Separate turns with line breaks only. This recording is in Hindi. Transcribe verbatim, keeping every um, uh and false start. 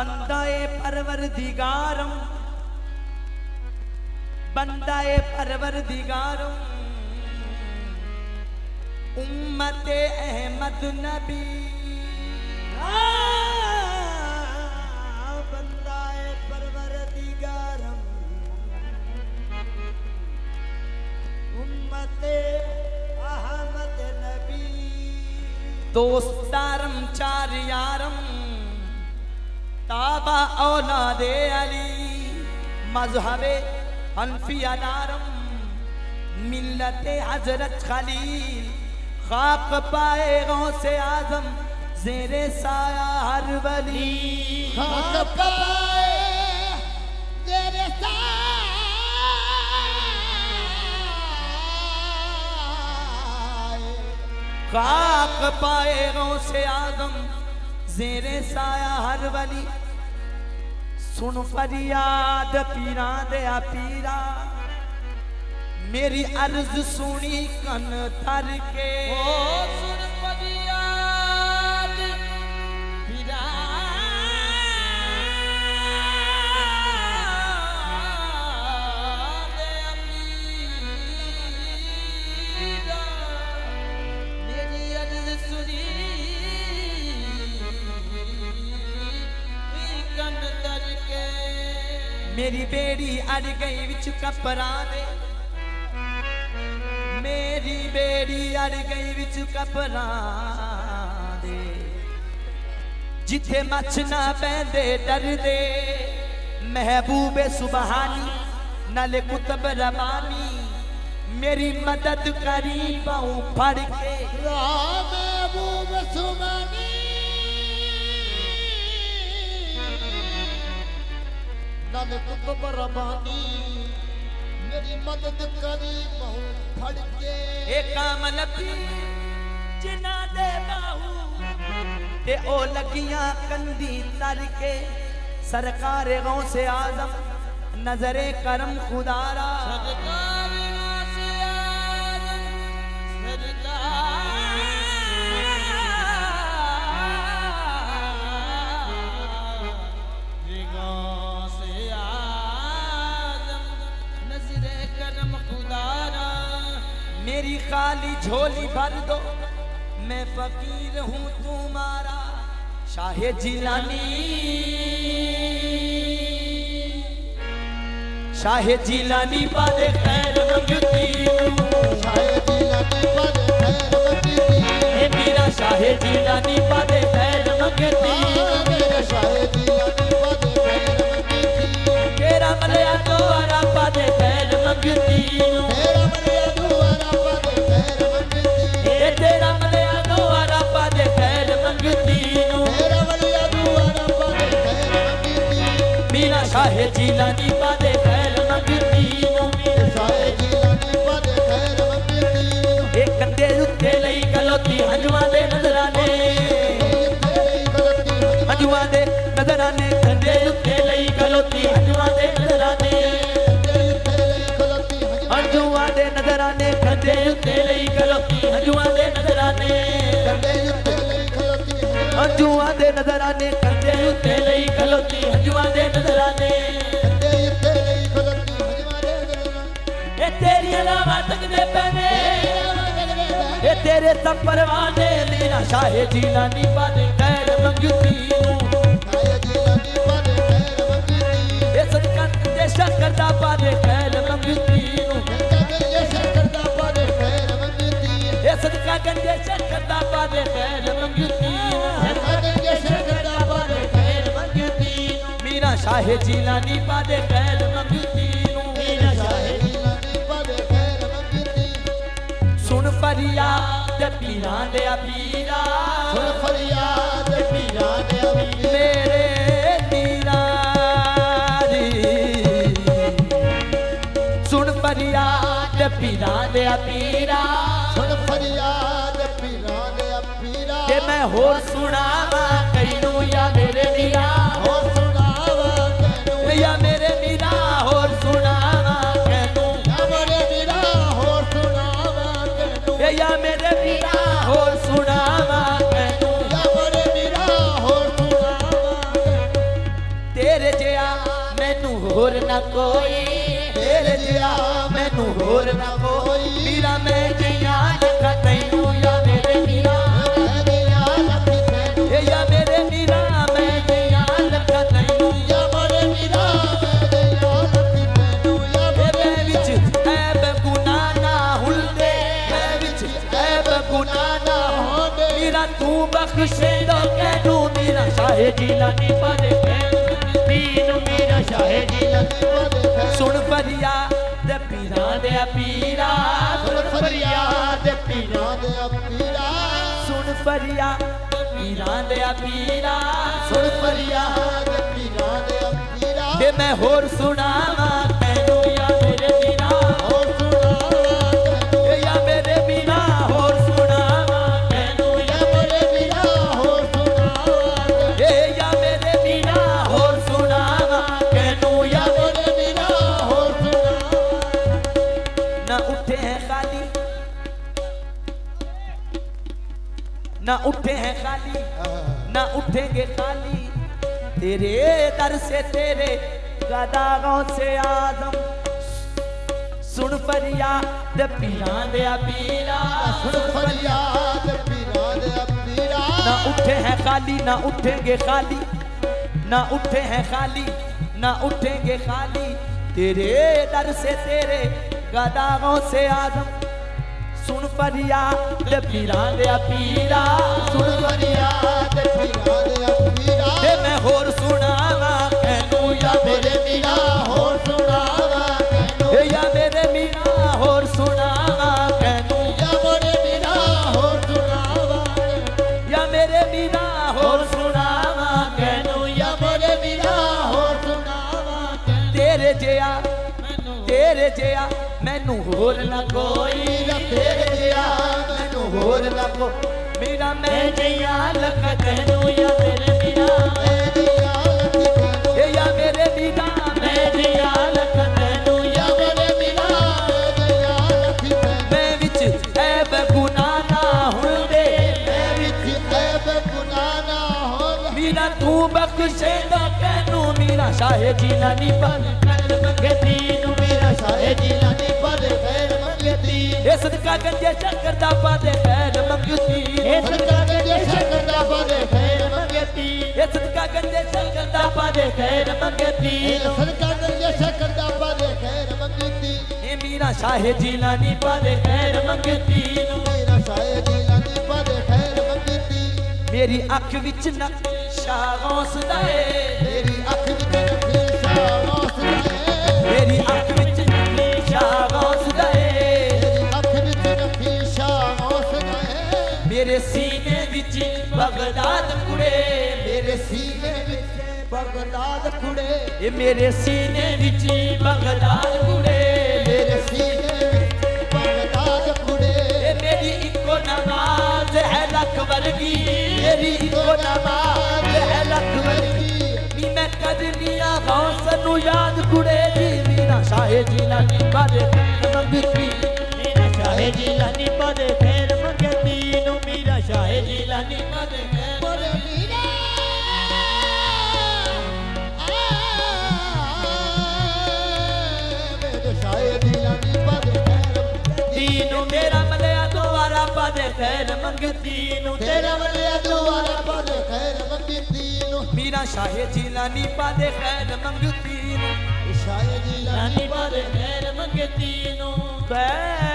बंदाए परवरदिगारम बंदाए परवरदिगारम उम्मते अहमद नबी
बंदाए परवरदिगारम उम्मते अहमद नबी
दोस्तारम चार यारम ताबा औलादे अली मजहबे हनफिया दारम मिल्लते हजरत खलील खाक पाए गौसे आजम ज़ेरे साया हर वली
खाक पाए ज़ेरे साया
खाक पाए गौसे आजम ज़ेरे साया हर वली सुन फरियाद पीरा दे पीरा मेरी अर्ज सुनी कन थर के
ओ सुन फरियाद पीरा दे पीरा मेरी अर्ज सुनी कन थर के
मेरी बेड़ी अड़ गई विच कपरा दे मेरी बेड़ी अड़ गई विच कपरा दे जिथे मच ना पैंदे डर दे महबूबे सुबहानी नाले कुतब रबानी मेरी मदद करी पाऊं फड़ के
महबूब सुबहानी नाले कुतब रबानी मेरी मदद करी पाऊं फड़ के
एक कामल पी जिना दे बाहू ते ओ लगियां कंदी तर के सरकार गौसे आजम नजरे करम खुदारा
सरकार गौसे आजम सरकार गौसे आजम नजरे करम खुदारा
मेरी खाली झोली भर दो मैं फकीर हूँ तुम्हारा शाहे जिलानी शाहे जिलानी पादे खैर मंगती
शाहे जिलानी पादे खैर मंगती
ए मेरा शाहे जिलानी पादे खैर मंगती
मेरा शाहे जिलानी पादे खैर मंगती
तेरा मलिया दोबारा पादे खैर मंगती
तेरा मलिया दोबारा पादे खैर मंगती
ए तेरा मलिया दोबारा पादे खैर मंगती
तेरा मलिया दोबारा पादे खैर मंगती
मेरा शाहे जिलानी पादे खैर मंगती
शाहे जिलानी पादे खैर मंगती
एक कंधे उत्ते लई गलोती हंजुआ दे नजराने हंजुआ दे नजराने कंधे उत्ते लई गलोती हंजुआ दे नजराने हंजुआ दे नजराने कंधे उत्ते लई गलोती हंजुआ दे नजराने हंजुआ दे नजराने कंधे उत्ते लई गलोती हंजुआ दे नजराने ए तेरी अलावा तकदे पने ए तेरे सब परवाने मेरा शाहे जिलानी पादे खैर मंगती ए सदका दे शकरदा पादे खैर मंगती ए सदका गंदे शकरदा पादे खैर मंगती मेरा शाहे जिलानी पादे खैर मंगती सुन फरियाद पीरा दे पीरा
सुन फरियाद पीरा दे
मेरे पीरा दी सुन फरियाद पीरा दे पीरा
सुन फरियाद पीरा दे पीरा
के मैं होर सुनावा कैनू या मेरे मीरा
होर सुनावा कैनू
या मेरे मीरा होर सुनावा कैनू
या मेरे मीरा होर सुनावा कैनू
या मेरे मीरा होर सुनावा कैनू
या मेरे मीरा होर सुनावा
होर ना कोई तेरे जिया मैनू होर ना कोई मीरा मैं जिया लखा तैनू या मेरे मीरा ए या मेरे मीरा मैं जिया लखा तैनू या मेरे मीरा मैं विच ऐब गुनाह ना हुंदे मैं विच ऐब गुनाह ना होंदे मीरा तू बख्शे दो कैनू मीरा शाहे जिलानी पादे तीनू मीरा शाहे जिलानी पादे सुन फरियाद पीरा दे पीरा सुन फरियाद पीरा दे पीरा सुन फरियाद पीरा दे पीरा सुन फरियाद पीरा दे पीरा के मैं होर सुनावा तैनू या मेरे मीरा होर सुनावा या मेरे मीरा होर सुनावा तैनू या मेरे मीरा होर सुनावा ए या मेरे मीरा होर सुनावा तैनू या मेरे मीरा होर सुनावा ना उठे हैं खाली ना उठे हैं खाली ना उठेंगे खाली तेरे दर से तेरे गदागों से आदम सुन फरियाद पीरा दे पीरा
सुन फरियाद पीरा दे पीरा
ना उठे हैं खाली ना उठेंगे खाली ना उठे हैं खाली ना उठेंगे खाली तेरे दर से तेरे गदागों से आदम सुन फरियाद पीरा दे पीरा
सुन फरियाद पीरा दे पीरा
ते मैं होर सुनावा कैनू या मेरे मीरा
होर सुनावा कैनू
ए या मेरे मीरा होर सुनावा कैनू
या मेरे मीरा होर सुनावा
या मेरे मीरा होर सुनावा कैनू
या मेरे मीरा होर सुनावा
तेरे जिया तेरे जिया मैनू होर ना कोई
तेरे जिया मैनू
होर ना को मीरा मैं जिया लख तैनू या मेरे मीरा ए या मेरे मीरा मैं जिया लख तैनू या मेरे मीरा मैं विच ऐब गुनाह ना हुंदे मैं विच
ऐब गुनाह ना होवे
मीरा तू बख्शे दा कैनू मीरा शाहे जिलानी पर कर मंगे तीनू मीरा शाहे जिलानी
पर खैर मंगती
ए सदका गंजे शक्कर दा पादे खैर मंगती
ए सदका गंजे शक्कर दा पादे खैर मंगती
ए सदका गंजे शक्कर दा पादे खैर मंगती
ए सदका गंजे शक्कर दा पादे खैर मंगती
ए मीरा शाहे जिलानी पादे खैर मंगती
मेरा शाहे जिलानी पादे खैर मंगती
मेरी अख विच नक्शा गौस दा ए
तेरी अख विच नक्शा गौस दा ए
मेरी अख विच नक्शा गौस दा ए मेरे सीने विच बगदाद कुड़े
मेरे सीने विच बगदाद कुड़े
ये मेरे सीने विच बगदाद कुड़े
मेरे सीने विच बगदाद कुड़े
ये मेरी इको नमाज है लख वर्गी मेरी इको नमाज है लख वर्गी नी मैं कदनिया गौस नू याद कुड़े जी मीरा शाहे जिलानी पादे मंगती मीरा शाहे जिलानी पादे खैर मंगती नु मीरा शाहे जिलानी पादे खैर
बोले मीरा मेरे शाहे जिलानी पादे खैर
तीनू मेरा मलया दोबारा पादे खैर मंगती नु
तेरा मलिया दोबारा पादे खैर मंगती नु
मीरा शाहे जिलानी पादे खैर मंगती नु
शाहे जिलानी
पादे खैर मंगती नु खैर